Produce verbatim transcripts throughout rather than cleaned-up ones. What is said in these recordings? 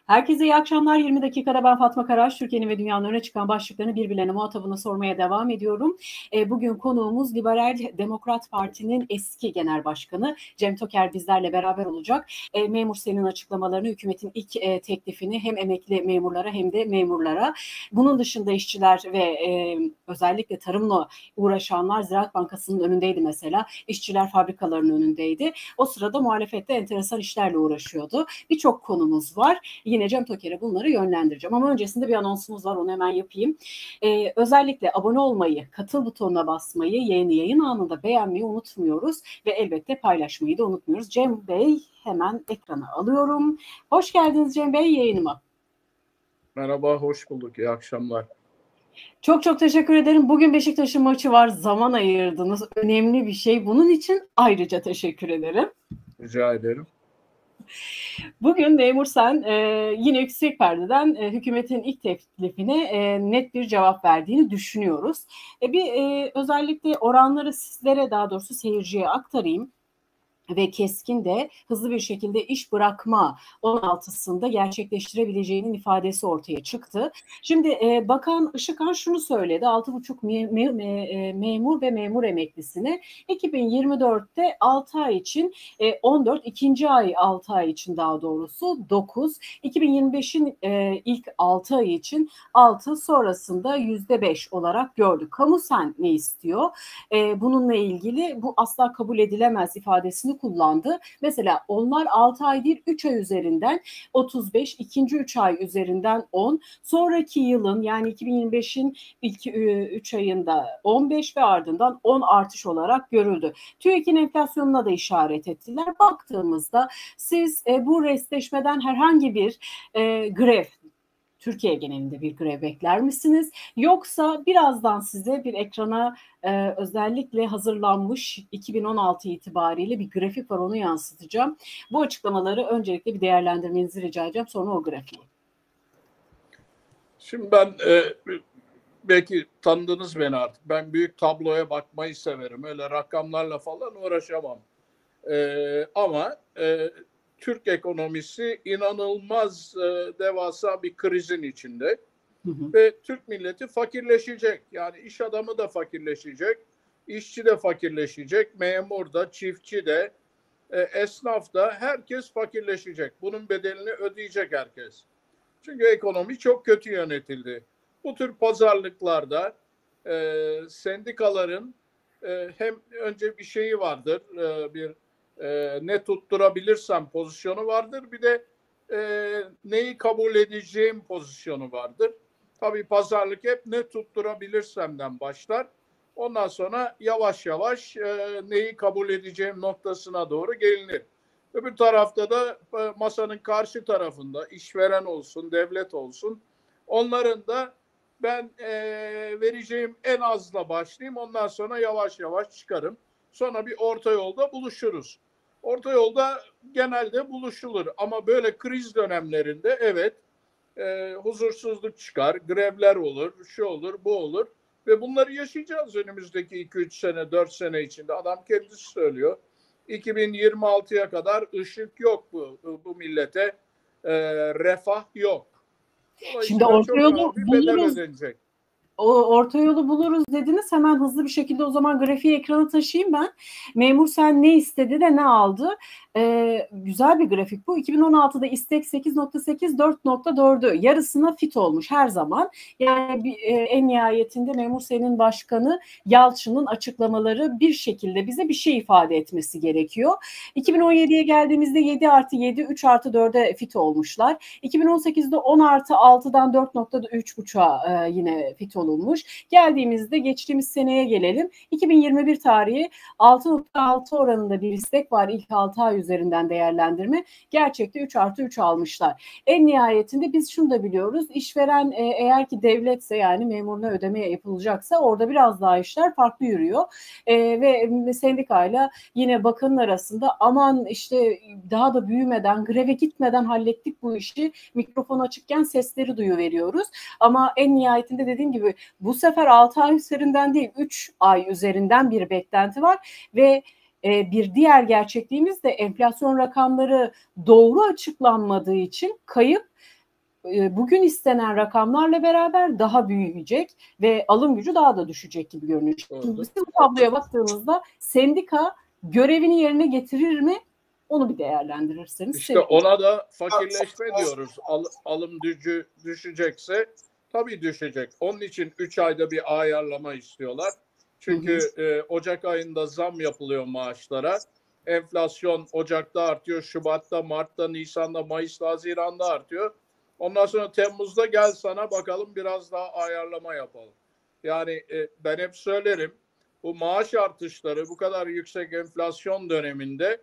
Herkese iyi akşamlar. yirmi dakikada ben Fatma Karaş, Türkiye'nin ve dünyanın öne çıkan başlıklarını birbirlerine muhatabına sormaya devam ediyorum. E, bugün konuğumuz Liberal Demokrat Parti'nin eski genel başkanı Cem Toker bizlerle beraber olacak. E, Memur Sen'in açıklamalarını, hükümetin ilk e, teklifini hem emekli memurlara hem de memurlara. Bunun dışında işçiler ve e, özellikle tarımla uğraşanlar Ziraat Bankası'nın önündeydi mesela. İşçiler fabrikalarının önündeydi. O sırada muhalefette enteresan işlerle uğraşıyordu. Birçok konumuz var. Yine Cem Toker'e bunları yönlendireceğim. Ama öncesinde bir anonsumuz var, onu hemen yapayım. Ee, özellikle abone olmayı, katıl butonuna basmayı, yayını yayın anında beğenmeyi unutmuyoruz. Ve elbette paylaşmayı da unutmuyoruz. Cem Bey, hemen ekrana alıyorum. Hoş geldiniz Cem Bey yayınıma. Merhaba, hoş bulduk. İyi akşamlar. Çok çok teşekkür ederim. Bugün Beşiktaş'ın maçı var. Zaman ayırdınız. Önemli bir şey. Bunun için ayrıca teşekkür ederim. Rica ederim. Bugün Memur Sen e, yine yüksek perdeden e, hükümetin ilk teklifine e, net bir cevap verdiğini düşünüyoruz. E, bir e, özellikle oranları sizlere, daha doğrusu seyirciye aktarayım. Ve keskin de hızlı bir şekilde iş bırakma on altısında gerçekleştirebileceğinin ifadesi ortaya çıktı. Şimdi e, Bakan Işıkhan şunu söyledi: altı buçuk me- me- me- memur ve memur emeklisine iki bin yirmi dörtte altı ay için e, on dört, ikinci ay altı ay için daha doğrusu dokuz, iki bin yirmi beşin e, ilk altı ay için altı, sonrasında yüzde beş olarak gördük. Kamu Sen ne istiyor? E, bununla ilgili bu asla kabul edilemez ifadesini kullandı. Mesela onlar altı ay değil üç ay üzerinden otuz beş, ikinci üç ay üzerinden on, sonraki yılın yani iki bin yirmi beşin ilk üç ayında on beş ve ardından on artış olarak görüldü. TÜİK'in enflasyonuna da işaret ettiler. Baktığımızda siz e, bu restleşmeden herhangi bir e, grev, Türkiye genelinde bir grev bekler misiniz? Yoksa birazdan size bir ekrana e, özellikle hazırlanmış iki bin on altı itibariyle bir grafik var, onu yansıtacağım. Bu açıklamaları öncelikle bir değerlendirmenizi rica edeceğim, sonra o grafiği. Şimdi ben e, belki tanıdınız beni artık. Ben büyük tabloya bakmayı severim. Öyle rakamlarla falan uğraşamam. E, ama e, Türk ekonomisi inanılmaz e, devasa bir krizin içinde. Hı hı. Ve Türk milleti fakirleşecek. Yani iş adamı da fakirleşecek, işçi de fakirleşecek, memur da, çiftçi de, e, esnaf da, herkes fakirleşecek. Bunun bedelini ödeyecek herkes. Çünkü ekonomi çok kötü yönetildi. Bu tür pazarlıklarda e, sendikaların e, hem önce bir şeyi vardır, e, bir e, ne tutturabilirsem pozisyonu vardır, bir de e, neyi kabul edeceğim pozisyonu vardır. Tabii pazarlık hep ne tutturabilirsemden başlar. Ondan sonra yavaş yavaş e, neyi kabul edeceğim noktasına doğru gelinir. Öbür tarafta da e, masanın karşı tarafında işveren olsun, devlet olsun. Onların da ben e, vereceğim en azla başlayayım. Ondan sonra yavaş yavaş çıkarım. Sonra bir orta yolda buluşuruz. Orta yolda genelde buluşulur. Ama böyle kriz dönemlerinde evet e, huzursuzluk çıkar, grevler olur, şu olur, bu olur. Ve bunları yaşayacağız önümüzdeki iki üç sene, dört sene içinde. Adam kendisi söylüyor. iki bin yirmi altıya kadar ışık yok bu, bu millete, e, refah yok. Şimdi orta yolu buluruz. O orta yolu buluruz dediniz. Hemen hızlı bir şekilde o zaman grafiği ekrana taşıyayım ben. Memur Sen ne istedi de ne aldı? Ee, güzel bir grafik bu. iki bin on altıda istek sekiz nokta sekiz, dört nokta dördü yarısına fit olmuş her zaman. Yani bir, e, en nihayetinde Memur Sen'in başkanı Yalçın'ın açıklamaları bir şekilde bize bir şey ifade etmesi gerekiyor. iki bin on yediye geldiğimizde yedi artı yedi, üç artı dörde fit olmuşlar. iki bin on sekizde on artı altıdan dört nokta üç buçuğa e, yine fit olmuş. Geldiğimizde geçtiğimiz seneye gelelim. iki bin yirmi bir tarihi altı nokta altı oranında bir istek var ilk altı ay üzerinden değerlendirme. Gerçekte üç artı üç almışlar. En nihayetinde biz şunu da biliyoruz. İşveren e, eğer ki devletse, yani memuruna ödemeye yapılacaksa, orada biraz daha işler farklı yürüyor. E, ve sendikayla yine bakanın arasında aman işte daha da büyümeden, greve gitmeden hallettik bu işi, mikrofon açıkken sesleri duyuveriyoruz. Ama en nihayetinde dediğim gibi bu sefer altı ay üzerinden değil üç ay üzerinden bir beklenti var ve e, bir diğer gerçekliğimiz de enflasyon rakamları doğru açıklanmadığı için kayıp bugün istenen rakamlarla beraber daha büyüyecek ve alım gücü daha da düşecek gibi görünüyor. Şimdi siz bu tabloya baktığınızda sendika görevini yerine getirir mi? Onu bir değerlendirirseniz. İşte ona da fakirleşme diyoruz. Al, alım gücü düşecekse tabii düşecek. Onun için üç ayda bir ayarlama istiyorlar. Çünkü hı hı. E, Ocak ayında zam yapılıyor maaşlara. Enflasyon Ocak'ta artıyor, Şubat'ta, Mart'ta, Nisan'da, Mayıs'ta, Haziran'da artıyor. Ondan sonra Temmuz'da gel sana bakalım biraz daha ayarlama yapalım. Yani e, ben hep söylerim, bu maaş artışları bu kadar yüksek enflasyon döneminde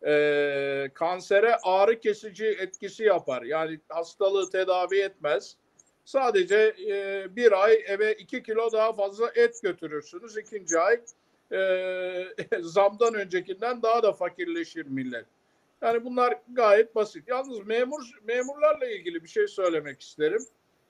e, kansere ağrı kesici etkisi yapar. Yani hastalığı tedavi etmez. Sadece e, bir ay eve iki kilo daha fazla et götürürsünüz. İkinci ay e, zamdan öncekinden daha da fakirleşir millet. Yani bunlar gayet basit. Yalnız memur memurlarla ilgili bir şey söylemek isterim.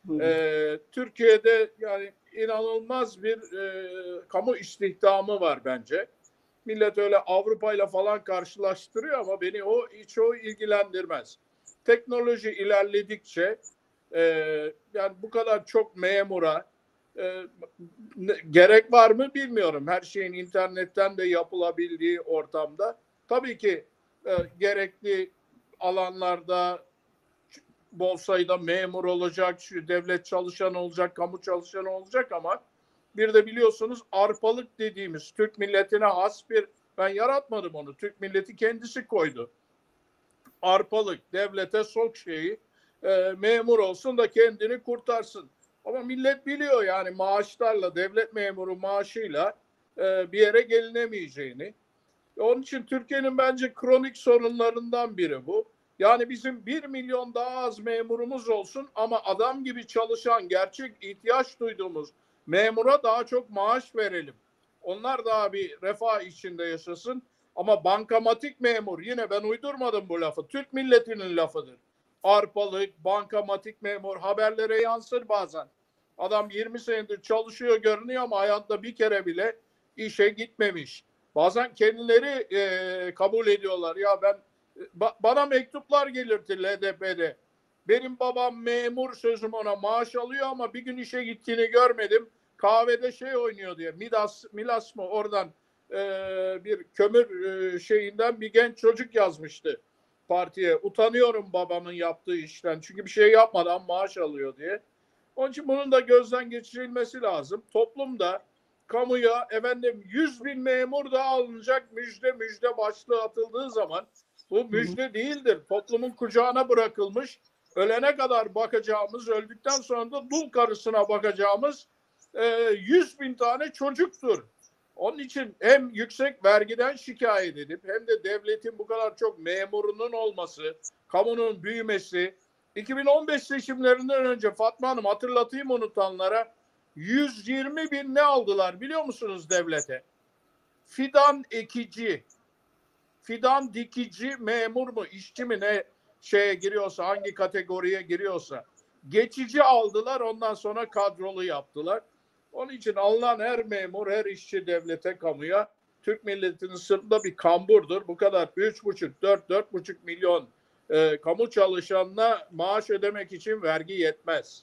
Ee, Türkiye'de yani inanılmaz bir e, kamu istihdamı var bence. Millet öyle Avrupa ile falan karşılaştırıyor ama beni o hiç o ilgilendirmez. Teknoloji ilerledikçe e, yani bu kadar çok memura e, ne, gerek var mı bilmiyorum. Her şeyin internetten de yapılabildiği ortamda. Tabii ki e, gerekli alanlarda bol sayıda memur olacak, şu devlet çalışanı olacak, kamu çalışanı olacak ama bir de biliyorsunuz arpalık dediğimiz Türk milletine has bir, ben yaratmadım onu, Türk milleti kendisi koydu. Arpalık, devlete sok şeyi, e, memur olsun da kendini kurtarsın. Ama millet biliyor yani maaşlarla, devlet memuru maaşıyla e, bir yere gelinemeyeceğini. Onun için Türkiye'nin bence kronik sorunlarından biri bu. Yani bizim bir milyon daha az memurumuz olsun ama adam gibi çalışan, gerçek ihtiyaç duyduğumuz memura daha çok maaş verelim. Onlar daha bir refah içinde yaşasın. Ama bankamatik memur, yine ben uydurmadım bu lafı, Türk milletinin lafıdır. Arpalık, bankamatik memur haberlere yansır bazen. Adam yirmi senedir çalışıyor görünüyor ama hayatta bir kere bile işe gitmemiş. Bazen kendileri e, kabul ediyorlar. Ya ben ba, bana mektuplar gelirdi L D P'de. Benim babam memur, sözüm ona, maaş alıyor ama bir gün işe gittiğini görmedim. Kahvede şey oynuyor diye. Midas, Milas mı oradan e, bir kömür e, şeyinden bir genç çocuk yazmıştı partiye. Utanıyorum babamın yaptığı işten. Çünkü bir şey yapmadan maaş alıyor diye. Onun için bunun da gözden geçirilmesi lazım. Toplumda, kamuya efendim yüz bin memur da alınacak, müjde müjde başlığı atıldığı zaman bu müjde değildir. Toplumun kucağına bırakılmış, ölene kadar bakacağımız, öldükten sonra da dul karısına bakacağımız e, yüz bin tane çocuktur. Onun için hem yüksek vergiden şikayet edip hem de devletin bu kadar çok memurunun olması, kamunun büyümesi, iki bin on beş seçimlerinden önce Fatma Hanım, hatırlatayım unutanlara, yüz yirmi bin ne aldılar biliyor musunuz devlete? Fidan ekici, fidan dikici memur mu, işçi mi ne şeye giriyorsa, hangi kategoriye giriyorsa geçici aldılar, ondan sonra kadrolu yaptılar. Onun için alınan her memur, her işçi devlete, kamuya, Türk milletinin sırtında bir kamburdur. Bu kadar üç buçuk, dört, dört buçuk milyon e, kamu çalışanına maaş ödemek için vergi yetmez.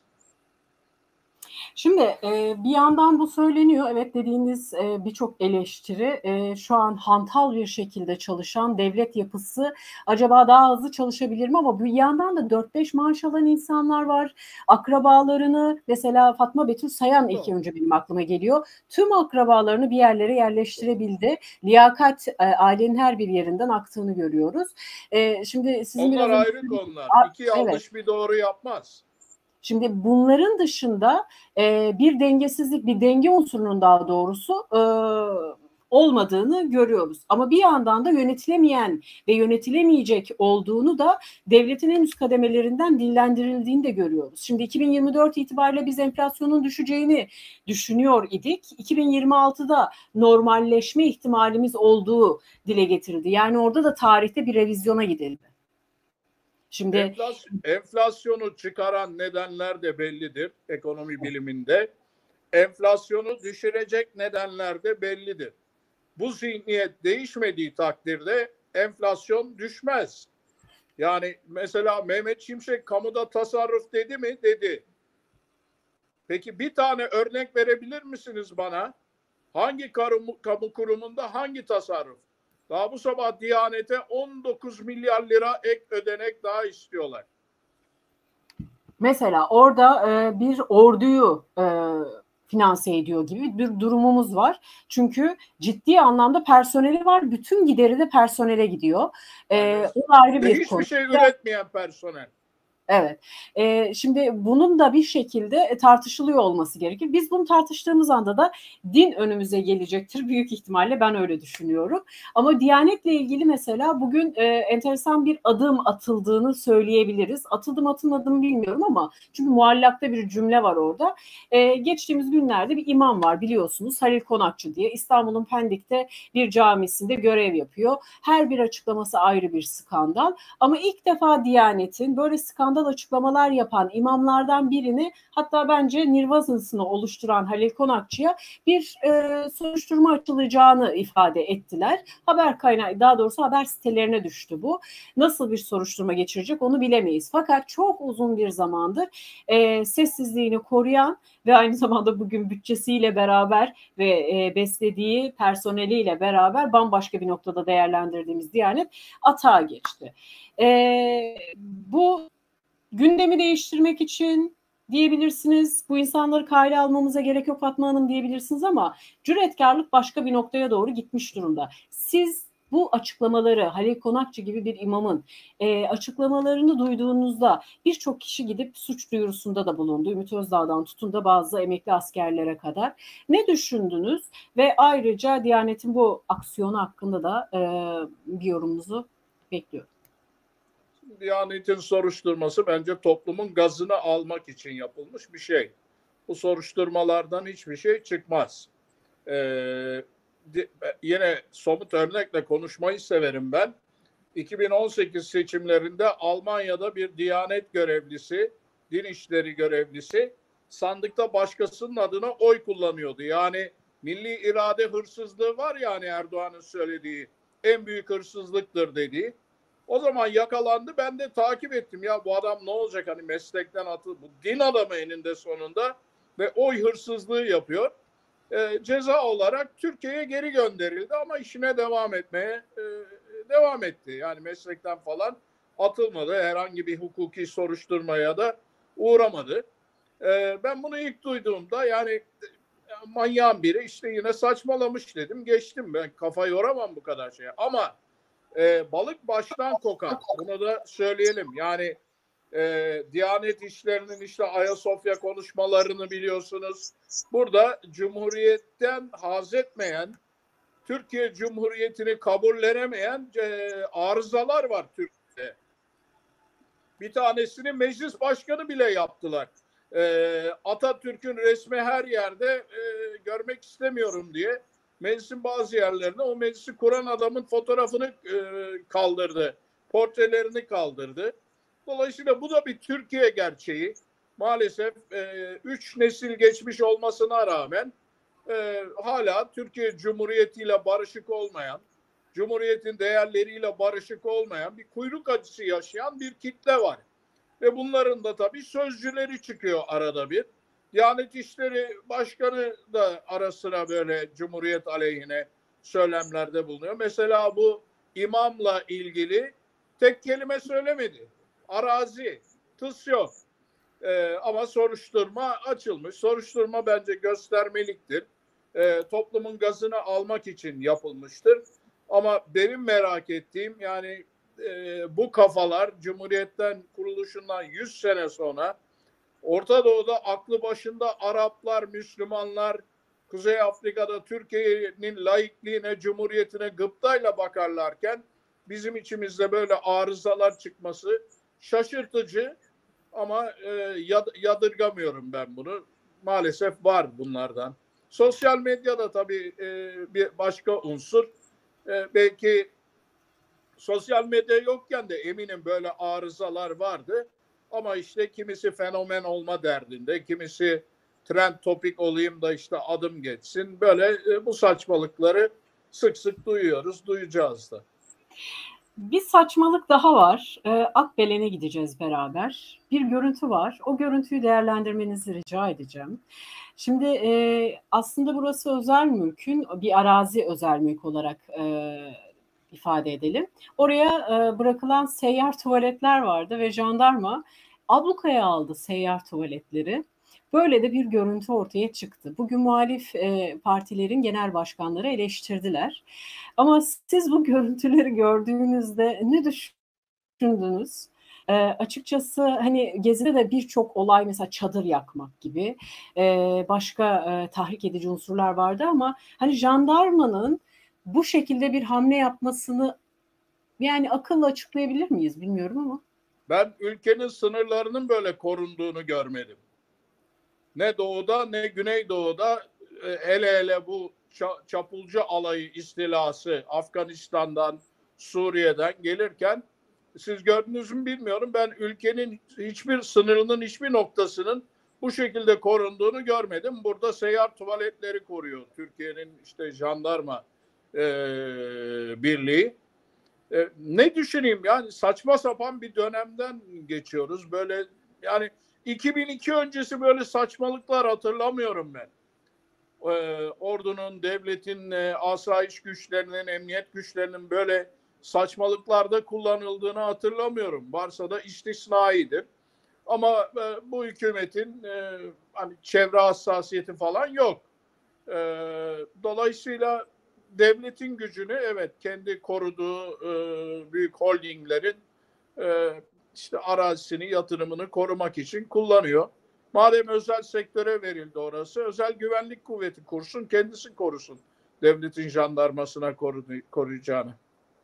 Şimdi e, bir yandan bu söyleniyor. Evet, dediğiniz e, birçok eleştiri e, şu an hantal bir şekilde çalışan devlet yapısı acaba daha hızlı çalışabilir mi? Ama bir yandan da dört beş maaş alan insanlar var. Akrabalarını, mesela Fatma Betül Sayan ilk önce benim aklıma geliyor. Tüm akrabalarını bir yerlere yerleştirebildi. Liyakat e, ailenin her bir yerinden aktığını görüyoruz. E, şimdi sizin onlar biraz ayrı konular. İki yanlış evet. Bir doğru yapmaz. Şimdi bunların dışında e, bir dengesizlik, bir denge unsurunun daha doğrusu e, olmadığını görüyoruz. Ama bir yandan da yönetilemeyen ve yönetilemeyecek olduğunu da devletin en üst kademelerinden dillendirildiğini de görüyoruz. Şimdi iki bin yirmi dört itibariyle biz enflasyonun düşeceğini düşünüyor idik. iki bin yirmi altıda normalleşme ihtimalimiz olduğu dile getirildi. Yani orada da tarihte bir revizyona gidildi. Şimdi Enflasyon, enflasyonu çıkaran nedenler de bellidir ekonomi biliminde. Enflasyonu düşürecek nedenler de bellidir. Bu zihniyet değişmediği takdirde enflasyon düşmez. Yani mesela Mehmet Şimşek kamuda tasarruf dedi mi? Dedi. Peki bir tane örnek verebilir misiniz bana? Hangi kamu, kamu kurumunda hangi tasarruf? Daha bu sabah Diyanet'e on dokuz milyar lira ek ödenek daha istiyorlar. Mesela orada e, bir orduyu e, finanse ediyor gibi bir durumumuz var. Çünkü ciddi anlamda personeli var. Bütün gideri de personele gidiyor. E, o ayrı bir hiçbir konu. şey üretmeyen personel. Evet. Ee, şimdi bunun da bir şekilde tartışılıyor olması gerekir. Biz bunu tartıştığımız anda da din önümüze gelecektir. Büyük ihtimalle ben öyle düşünüyorum. Ama Diyanet'le ilgili mesela bugün e, enteresan bir adım atıldığını söyleyebiliriz. Atıldı mı atılmadı mı bilmiyorum ama çünkü muallakta bir cümle var orada. E, geçtiğimiz günlerde bir imam var biliyorsunuz, Halil Konakçı diye, İstanbul'un Pendik'te bir camisinde görev yapıyor. Her bir açıklaması ayrı bir skandal. Ama ilk defa Diyanet'in böyle skandal açıklamalar yapan imamlardan birini, hatta bence Nirvazasını oluşturan Halil Konakçı'ya bir e, soruşturma açılacağını ifade ettiler. Haber kaynağı, daha doğrusu haber sitelerine düştü bu. Nasıl bir soruşturma geçirecek onu bilemeyiz. Fakat çok uzun bir zamandır e, sessizliğini koruyan ve aynı zamanda bugün bütçesiyle beraber ve e, beslediği personeliyle beraber bambaşka bir noktada değerlendirdiğimiz Diyanet atağa geçti. E, bu gündemi değiştirmek için diyebilirsiniz, bu insanları kale almamıza gerek yok Fatma Hanım diyebilirsiniz ama cüretkarlık başka bir noktaya doğru gitmiş durumda. Siz bu açıklamaları, Halil Konakçı gibi bir imamın e, açıklamalarını duyduğunuzda birçok kişi gidip suç duyurusunda da bulundu. Ümit Özdağ'dan tutun da bazı emekli askerlere kadar. Ne düşündünüz? Ve ayrıca Diyanet'in bu aksiyonu hakkında da e, bir yorumunuzu bekliyorum. Diyanet'in soruşturması bence toplumun gazını almak için yapılmış bir şey. Bu soruşturmalardan hiçbir şey çıkmaz. Ee, yine somut örnekle konuşmayı severim ben. iki bin on sekiz seçimlerinde Almanya'da bir Diyanet görevlisi, din işleri görevlisi sandıkta başkasının adına oy kullanıyordu. Yani milli irade hırsızlığı var ya, hani Erdoğan'ın söylediği en büyük hırsızlıktır dediği. O zaman yakalandı. Ben de takip ettim. Ya bu adam ne olacak? Hani meslekten atıldı. Bu din adamı eninde sonunda ve oy hırsızlığı yapıyor. E, ceza olarak Türkiye'ye geri gönderildi ama işine devam etmeye e, devam etti. Yani meslekten falan atılmadı. Herhangi bir hukuki soruşturmaya da uğramadı. E, ben bunu ilk duyduğumda yani manyağın biri işte yine saçmalamış dedim. Geçtim, ben kafa yoramam bu kadar şeye. Ama e, balık baştan kokar. Bunu da söyleyelim. Yani e, Diyanet İşleri'nin işte Ayasofya konuşmalarını biliyorsunuz. Burada Cumhuriyet'ten haz etmeyen, Türkiye Cumhuriyeti'ni kabullenemeyen e, arızalar var Türkiye'de. Bir tanesini meclis başkanı bile yaptılar. E, Atatürk'ün resmi her yerde e, görmek istemiyorum diye meclisin bazı yerlerine o meclisi kuran adamın fotoğrafını e, kaldırdı. Portrelerini kaldırdı. Dolayısıyla bu da bir Türkiye gerçeği. Maalesef e, üç nesil geçmiş olmasına rağmen e, hala Türkiye Cumhuriyeti ile barışık olmayan, Cumhuriyetin değerleriyle barışık olmayan, bir kuyruk acısı yaşayan bir kitle var. Ve bunların da tabii sözcüleri çıkıyor arada bir. Diyanet İşleri Başkanı da ara sıra böyle Cumhuriyet aleyhine söylemlerde bulunuyor. Mesela bu imamla ilgili tek kelime söylemedi. Arazi, tıs yok. Ee, ama soruşturma açılmış. Soruşturma bence göstermeliktir. Ee, toplumun gazını almak için yapılmıştır. Ama benim merak ettiğim yani e, bu kafalar Cumhuriyet'ten kuruluşundan yüz sene sonra Orta Doğu'da aklı başında Araplar, Müslümanlar, Kuzey Afrika'da Türkiye'nin laikliğine, cumhuriyetine gıptayla bakarlarken bizim içimizde böyle arızalar çıkması şaşırtıcı ama e, yadırgamıyorum ben bunu. Maalesef var bunlardan. Sosyal medyada tabii e, bir başka unsur. E, belki sosyal medya yokken de eminim böyle arızalar vardı. Ama işte kimisi fenomen olma derdinde, kimisi trend topik olayım da işte adım geçsin. Böyle e, bu saçmalıkları sık sık duyuyoruz, duyacağız da. Bir saçmalık daha var. E, Akbelen'e gideceğiz beraber. Bir görüntü var. O görüntüyü değerlendirmenizi rica edeceğim. Şimdi e, aslında burası özel mülkün bir arazi özel mülk olarak e, ifade edelim. Oraya e, bırakılan seyyar tuvaletler vardı ve jandarma ablukaya aldı seyyar tuvaletleri. Böyle de bir görüntü ortaya çıktı. Bugün muhalif e, partilerin genel başkanları eleştirdiler. Ama siz bu görüntüleri gördüğünüzde ne düşündünüz? E, açıkçası hani Gezi'de de birçok olay, mesela çadır yakmak gibi e, başka e, tahrik edici unsurlar vardı ama hani jandarmanın bu şekilde bir hamle yapmasını yani akılla açıklayabilir miyiz bilmiyorum ama. Ben ülkenin sınırlarının böyle korunduğunu görmedim. Ne doğuda ne güneydoğuda, hele hele bu çapulcu alayı istilası Afganistan'dan, Suriye'den gelirken siz gördünüz mü bilmiyorum, ben ülkenin hiçbir sınırının hiçbir noktasının bu şekilde korunduğunu görmedim. Burada seyyar tuvaletleri koruyor Türkiye'nin işte jandarma e, birliği. E, ne düşüneyim yani, saçma sapan bir dönemden geçiyoruz. Böyle yani iki bin iki öncesi böyle saçmalıklar hatırlamıyorum ben. Ee, ordunun, devletin, e, asayiş güçlerinin, emniyet güçlerinin böyle saçmalıklarda kullanıldığını hatırlamıyorum. Varsa da istisnaidir. Ama e, bu hükümetin e, hani çevre hassasiyeti falan yok. E, dolayısıyla devletin gücünü, evet, kendi koruduğu e, büyük holdinglerin e, işte arazisini, yatırımını korumak için kullanıyor. Madem özel sektöre verildi orası, özel güvenlik kuvveti kursun, kendisi korusun. Devletin jandarmasına koru, koruyacağını.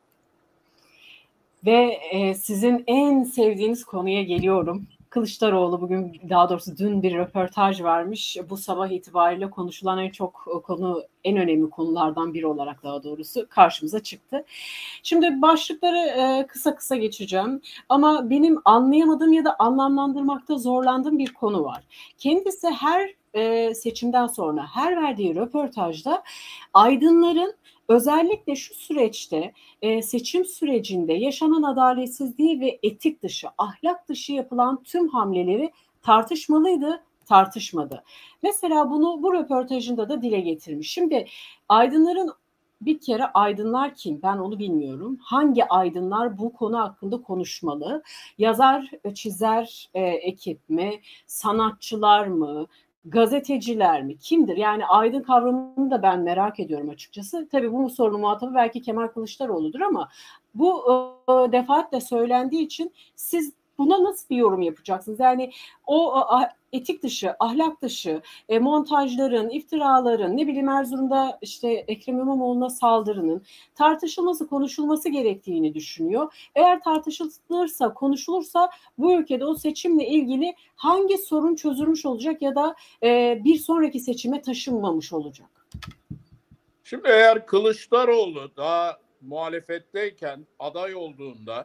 Ve e, sizin en sevdiğiniz konuya geliyorum. Kılıçdaroğlu bugün, daha doğrusu dün bir röportaj vermiş. Bu sabah itibariyle konuşulan en çok konu, en önemli konulardan biri olarak daha doğrusu karşımıza çıktı. Şimdi başlıkları e, kısa kısa geçeceğim. Ama benim anlayamadığım ya da anlamlandırmakta zorlandığım bir konu var. Kendisi her e, seçimden sonra her verdiği röportajda aydınların özellikle şu süreçte, e, seçim sürecinde yaşanan adaletsizliği ve etik dışı, ahlak dışı yapılan tüm hamleleri tartışmalıydı, tartışmadı. Mesela bunu bu röportajında da dile getirmiş. Şimdi aydınların, bir kere aydınlar kim? Ben onu bilmiyorum. Hangi aydınlar bu konu hakkında konuşmalı? Yazar, çizer e, ekip mi? Sanatçılar mı? Gazeteciler mi? Kimdir? Yani aydın kavramını da ben merak ediyorum açıkçası. Tabii bu sorunun muhatabı belki Kemal Kılıçdaroğlu'dur ama bu e, defaatle söylendiği için siz buna nasıl bir yorum yapacaksınız? Yani o a, etik dışı, ahlak dışı, e, montajların, iftiraların, ne bileyim Erzurum'da işte Ekrem İmamoğlu'na saldırının tartışılması, konuşulması gerektiğini düşünüyor. Eğer tartışılırsa, konuşulursa bu ülkede o seçimle ilgili hangi sorun çözülmüş olacak ya da e, bir sonraki seçime taşınmamış olacak? Şimdi eğer Kılıçdaroğlu daha muhalefetteyken aday olduğunda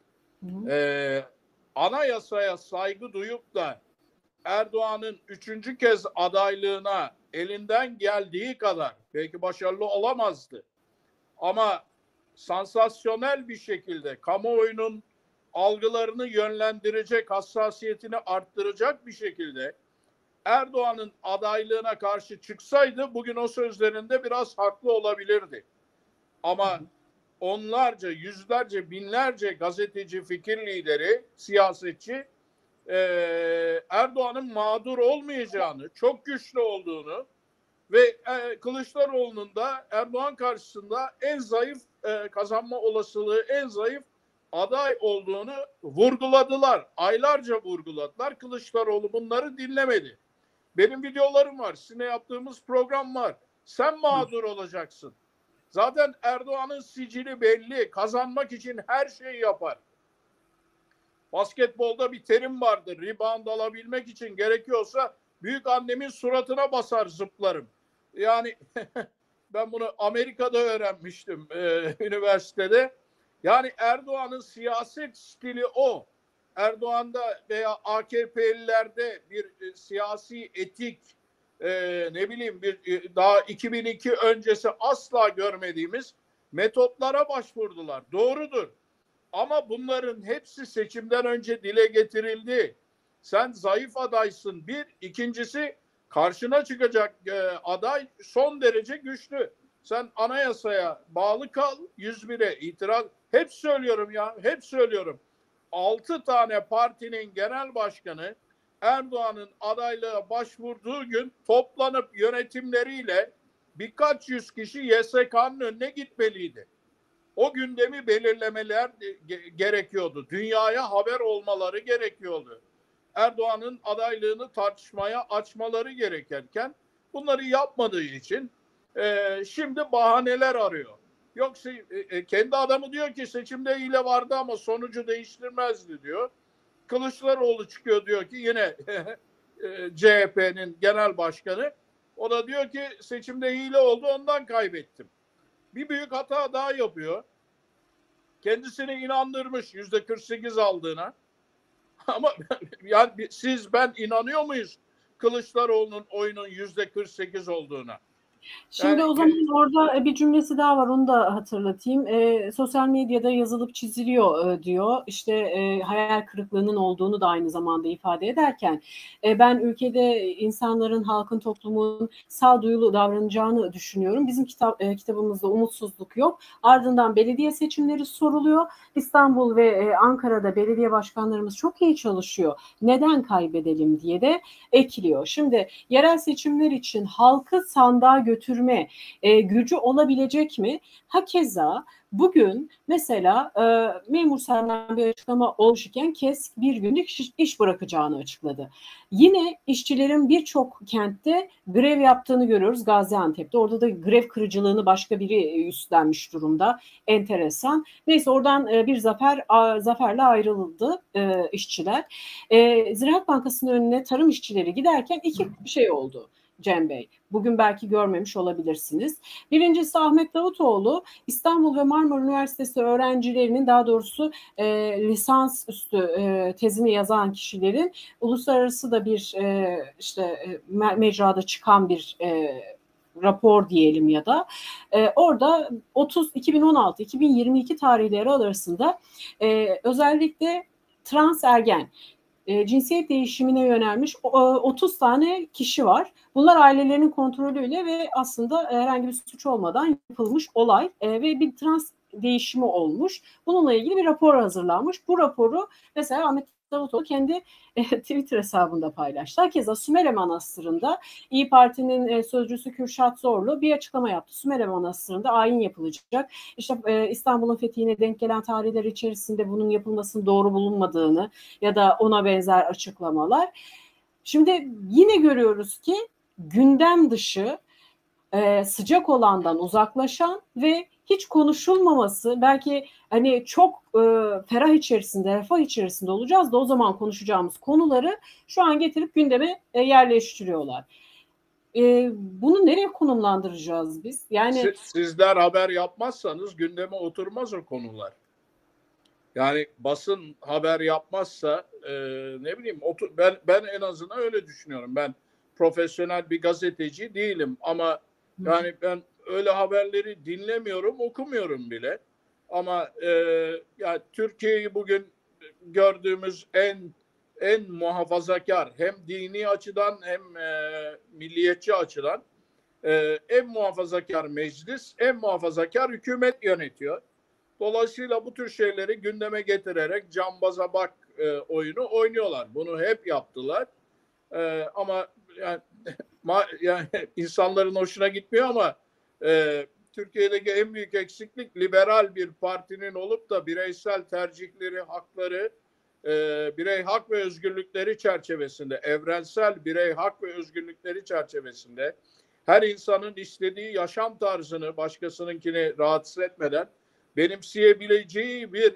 e, anayasaya saygı duyup da Erdoğan'ın üçüncü kez adaylığına elinden geldiği kadar belki başarılı olamazdı. Ama sansasyonel bir şekilde kamuoyunun algılarını yönlendirecek, hassasiyetini arttıracak bir şekilde Erdoğan'ın adaylığına karşı çıksaydı bugün o sözlerinde biraz haklı olabilirdi. Ama onlarca, yüzlerce, binlerce gazeteci, fikir lideri, siyasetçi e, Erdoğan'ın mağdur olmayacağını, çok güçlü olduğunu ve e, Kılıçdaroğlu'nun da Erdoğan karşısında en zayıf e, kazanma olasılığı en zayıf aday olduğunu vurguladılar. Aylarca vurguladılar. Kılıçdaroğlu bunları dinlemedi. Benim videolarım var. Sizinle yaptığımız program var. Sen mağdur olacaksın. Zaten Erdoğan'ın sicili belli. Kazanmak için her şeyi yapar. Basketbolda bir terim vardır. Rebound alabilmek için gerekiyorsa büyük annemin suratına basar, zıplarım. Yani ben bunu Amerika'da öğrenmiştim e, üniversitede. Yani Erdoğan'ın siyaset stili o. Erdoğan'da veya A K P'lilerde bir e, siyasi etik, e, ne bileyim bir e, daha iki bin iki öncesi asla görmediğimiz metotlara başvurdular. Doğrudur. Ama bunların hepsi seçimden önce dile getirildi. Sen zayıf adaysın. Bir, ikincisi karşına çıkacak e, aday son derece güçlü. Sen anayasaya bağlı kal, yüz bire itiraz. Hep söylüyorum ya, hep söylüyorum. Altı tane partinin genel başkanı Erdoğan'ın adaylığa başvurduğu gün toplanıp yönetimleriyle birkaç yüz kişi Y S K'nın önüne gitmeliydi. O gündemi belirlemeler gerekiyordu. Dünyaya haber olmaları gerekiyordu. Erdoğan'ın adaylığını tartışmaya açmaları gerekirken bunları yapmadığı için e, şimdi bahaneler arıyor. Yoksa e, kendi adamı diyor ki seçimde hile vardı ama sonucu değiştirmezdi diyor. Kılıçdaroğlu çıkıyor diyor ki yine C H P'nin genel başkanı. O da diyor ki seçimde hile oldu ondan kaybettim. Bir büyük hata daha yapıyor. Kendisini inandırmış yüzde kırk sekiz aldığına. Ama yani siz ben inanıyor muyuz Kılıçdaroğlu'nun oyunun yüzde kırk sekiz olduğuna? Şimdi yani, o zaman orada bir cümlesi daha var, onu da hatırlatayım. E, sosyal medyada yazılıp çiziliyor e, diyor. İşte e, hayal kırıklığının olduğunu da aynı zamanda ifade ederken e, ben ülkede insanların, halkın, toplumun sağduyulu davranacağını düşünüyorum. Bizim kitap e, kitabımızda umutsuzluk yok. Ardından belediye seçimleri soruluyor. İstanbul ve e, Ankara'da belediye başkanlarımız çok iyi çalışıyor. Neden kaybedelim diye de ekliyor. Şimdi yerel seçimler için halkı sandığa götürme e, gücü olabilecek mi? Hakeza bugün mesela e, memur senden bir açıklama olmuş iken KESK bir günlük iş, iş bırakacağını açıkladı. Yine işçilerin birçok kentte grev yaptığını görüyoruz. Gaziantep'te. Orada da grev kırıcılığını başka biri üstlenmiş durumda. Enteresan. Neyse oradan e, bir zafer a, zaferle ayrıldı e, işçiler. E, Ziraat Bankası'nın önüne tarım işçileri giderken iki şey oldu. Cem Bey, bugün belki görmemiş olabilirsiniz. Birincisi Ahmet Davutoğlu, İstanbul ve Marmara Üniversitesi öğrencilerinin, daha doğrusu e, lisans üstü e, tezini yazan kişilerin uluslararası da bir e, işte e, mecrada çıkan bir e, rapor diyelim ya da e, orada otuz iki bin on altı iki bin yirmi iki tarihleri arasında e, özellikle trans ergen, E, cinsiyet değişimine yönelmiş otuz tane kişi var. Bunlar ailelerinin kontrolüyle ve aslında herhangi bir suç olmadan yapılmış olay e, ve bir trans değişimi olmuş. Bununla ilgili bir rapor hazırlanmış. Bu raporu mesela Ahmet Davutoğlu kendi e, Twitter hesabında paylaştı. Hakeza Sümele Manastırı'nda İYİ Parti'nin e, sözcüsü Kürşat Zorlu bir açıklama yaptı. Sümele Manastırı'nda ayin yapılacak. İşte e, İstanbul'un fethine denk gelen tarihler içerisinde bunun yapılmasının doğru bulunmadığını ya da ona benzer açıklamalar. Şimdi yine görüyoruz ki gündem dışı, e, sıcak olandan uzaklaşan ve hiç konuşulmaması, belki hani çok e, ferah içerisinde, refah içerisinde olacağız da o zaman konuşacağımız konuları şu an getirip gündeme e, yerleştiriyorlar. E, bunu nereye konumlandıracağız biz? Yani Siz, sizler haber yapmazsanız gündeme oturmaz o konular. Yani basın haber yapmazsa e, ne bileyim otur, ben ben en azından öyle düşünüyorum. Ben profesyonel bir gazeteci değilim ama yani ben öyle haberleri dinlemiyorum, okumuyorum bile. Ama e, yani Türkiye'yi bugün gördüğümüz en en muhafazakar, hem dini açıdan hem e, milliyetçi açıdan e, en muhafazakar meclis, en muhafazakar hükümet yönetiyor. Dolayısıyla bu tür şeyleri gündeme getirerek cambaza bak e, oyunu oynuyorlar. Bunu hep yaptılar. E, ama yani, ma, yani insanların hoşuna gitmiyor ama e, Türkiye'deki en büyük eksiklik liberal bir partinin olup da bireysel tercihleri, hakları, e, birey hak ve özgürlükleri çerçevesinde, evrensel birey hak ve özgürlükleri çerçevesinde her insanın istediği yaşam tarzını başkasınınkini rahatsız etmeden benimseyebileceği bir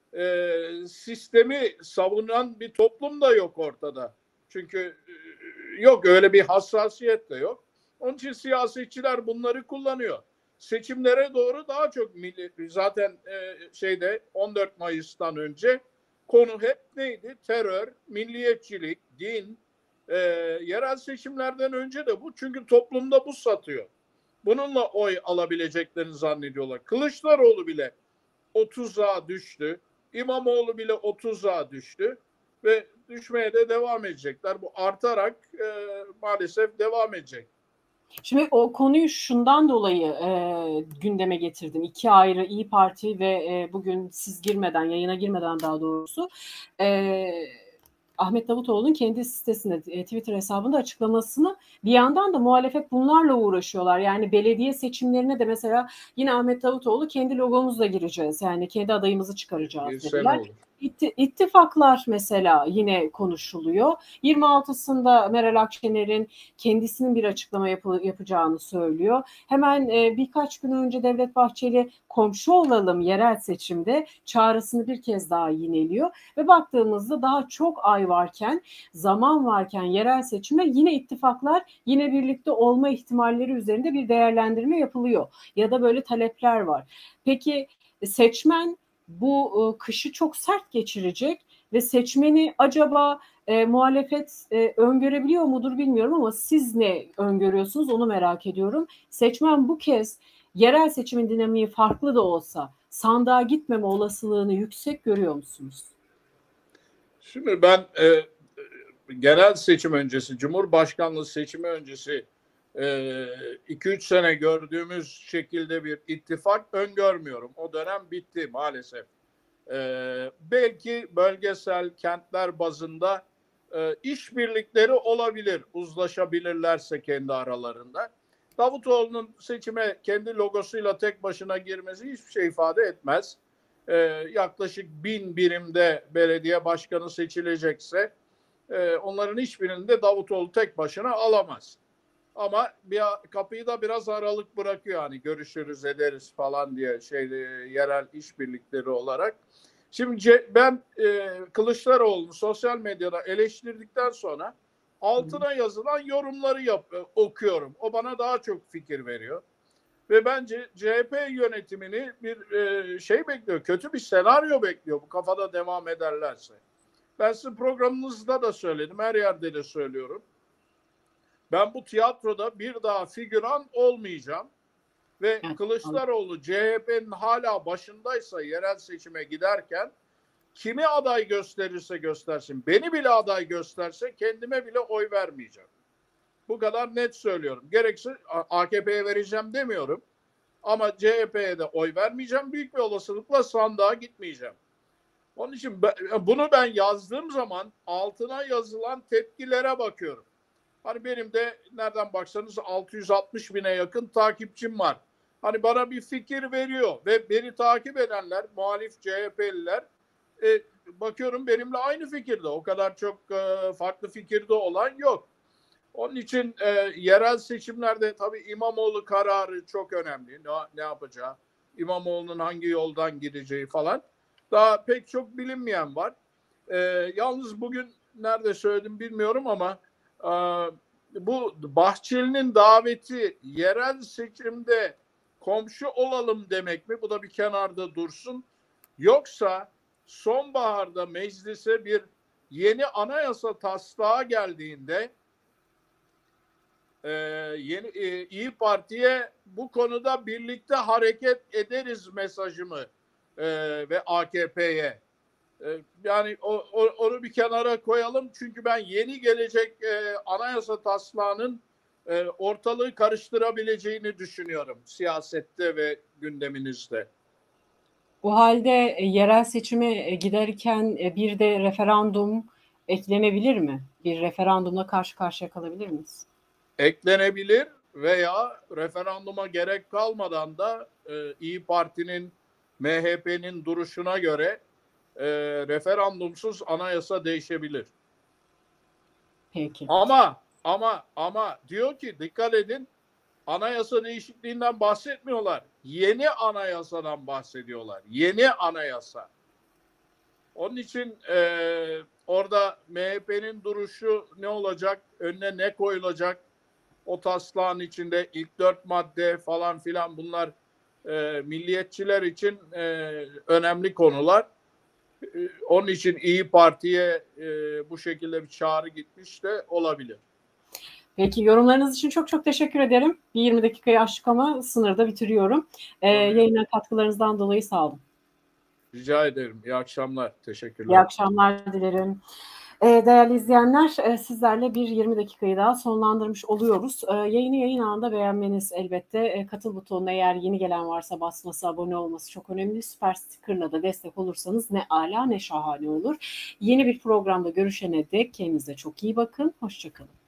e, sistemi savunan bir toplum da yok ortada. Çünkü e, yok öyle bir hassasiyet de yok. Onun için siyasetçiler bunları kullanıyor. Seçimlere doğru daha çok milli, zaten e, şeyde on dört Mayıs'tan önce konu hep neydi? Terör, milliyetçilik, din. E, yerel seçimlerden önce de bu. Çünkü toplumda bu satıyor. Bununla oy alabileceklerini zannediyorlar. Kılıçdaroğlu bile otuza düştü. İmamoğlu bile otuza düştü ve düşmeye de devam edecekler. Bu artarak e, maalesef devam edecek. Şimdi o konuyu şundan dolayı e, gündeme getirdim. İki ayrı İyi Parti ve e, bugün siz girmeden, yayına girmeden daha doğrusu e, Ahmet Davutoğlu'nun kendi sitesinde, e, Twitter hesabında açıklamasını, bir yandan da muhalefet bunlarla uğraşıyorlar. Yani belediye seçimlerine de mesela yine Ahmet Davutoğlu kendi logomuzla gireceğiz. Yani kendi adayımızı çıkaracağız dediler. İtti, ittifaklar mesela yine konuşuluyor. yirmi altısında Meral Akşener'in kendisinin bir açıklama yapı, yapacağını söylüyor. Hemen e, birkaç gün önce Devlet Bahçeli komşu olalım yerel seçimde çağrısını bir kez daha yineliyor. Ve baktığımızda daha çok ay varken, zaman varken yerel seçime yine ittifaklar, yine birlikte olma ihtimalleri üzerinde bir değerlendirme yapılıyor. Ya da böyle talepler var. Peki seçmen bu e, kışı çok sert geçirecek ve seçmeni acaba e, muhalefet e, öngörebiliyor mudur bilmiyorum ama siz ne öngörüyorsunuz onu merak ediyorum. Seçmen bu kez yerel seçimin dinamiği farklı da olsa sandığa gitmeme olasılığını yüksek görüyor musunuz? Şimdi ben e, genel seçim öncesi, Cumhurbaşkanlığı seçimi öncesi iki üç sene gördüğümüz şekilde bir ittifak öngörmüyorum. O dönem bitti maalesef. Ee, belki bölgesel kentler bazında e, işbirlikleri olabilir, uzlaşabilirlerse kendi aralarında. Davutoğlu'nun seçime kendi logosuyla tek başına girmesi hiçbir şey ifade etmez. Ee, yaklaşık bin birimde belediye başkanı seçilecekse e, onların hiçbirinde Davutoğlu tek başına alamaz. Ama bir kapıyı da biraz aralık bırakıyor, hani görüşürüz ederiz falan diye şey yerel işbirlikleri olarak. Şimdi ben e, Kılıçdaroğlu'nu sosyal medyada eleştirdikten sonra altına yazılan yorumları yap, okuyorum. O bana daha çok fikir veriyor. Ve bence C H P yönetimini bir e, şey bekliyor, kötü bir senaryo bekliyor bu kafada devam ederlerse. Ben sizin programınızda da söyledim, her yerde de söylüyorum. Ben bu tiyatroda bir daha figüran olmayacağım ve Kılıçdaroğlu C H P'nin hala başındaysa yerel seçime giderken kimi aday gösterirse göstersin, beni bile aday gösterse kendime bile oy vermeyeceğim. Bu kadar net söylüyorum. Gerekse A K P'ye vereceğim demiyorum ama C H P'ye de oy vermeyeceğim. Büyük bir olasılıkla sandığa gitmeyeceğim. Onun için ben, bunu ben yazdığım zaman altına yazılan tepkilere bakıyorum. Hani benim de nereden baksanız altı yüz altmış bine yakın takipçim var. Hani bana bir fikir veriyor ve beni takip edenler, muhalif C H P'liler e, bakıyorum benimle aynı fikirde. O kadar çok e, farklı fikirde olan yok. Onun için e, yerel seçimlerde tabii İmamoğlu kararı çok önemli. Ne, ne yapacağı, İmamoğlu'nun hangi yoldan gideceği falan. Daha pek çok bilinmeyen var. E, yalnız bugün nerede söyledim bilmiyorum ama e, bu Bahçeli'nin daveti yerel seçimde komşu olalım demek mi? Bu da bir kenarda dursun. Yoksa sonbaharda meclise bir yeni anayasa taslağı geldiğinde e, yeni e, İyi Parti'ye bu konuda birlikte hareket ederiz mesajımı e, ve A K P'ye e, yani o, o, onu bir kenara koyalım çünkü ben yeni gelecek e, anayasa taslağının e, ortalığı karıştırabileceğini düşünüyorum siyasette ve gündeminizde. O halde e, yerel seçime giderken e, bir de referandum eklenebilir mi? Bir referandumla karşı karşıya kalabilir miyiz? Eklenebilir veya referanduma gerek kalmadan da e, İyi Parti'nin, M H P'nin duruşuna göre e, referandumsuz anayasa değişebilir. Peki. Ama ama ama diyor ki dikkat edin, anayasa değişikliğinden bahsetmiyorlar. Yeni anayasadan bahsediyorlar. Yeni anayasa. Onun için e, orada M H P'nin duruşu ne olacak? Önüne ne koyulacak? O taslağın içinde ilk dört madde falan filan bunlar e, milliyetçiler için e, önemli konular. E, onun için İyi Parti'ye e, bu şekilde bir çağrı gitmiş de olabilir. Peki yorumlarınız için çok çok teşekkür ederim. Bir yirmi dakikayı aştık ama sınırda bitiriyorum. Ee, yayına katkılarınızdan dolayı sağ olun. Rica ederim. İyi akşamlar. Teşekkürler. İyi akşamlar dilerim. Değerli izleyenler, sizlerle bir yirmi dakikayı daha sonlandırmış oluyoruz. Yayını yayın anında beğenmeniz elbette. Katıl butonuna eğer yeni gelen varsa basması, abone olması çok önemli. Süper Sticker'la da destek olursanız ne âlâ ne şahane olur. Yeni bir programda görüşene dek kendinize çok iyi bakın. Hoşça kalın.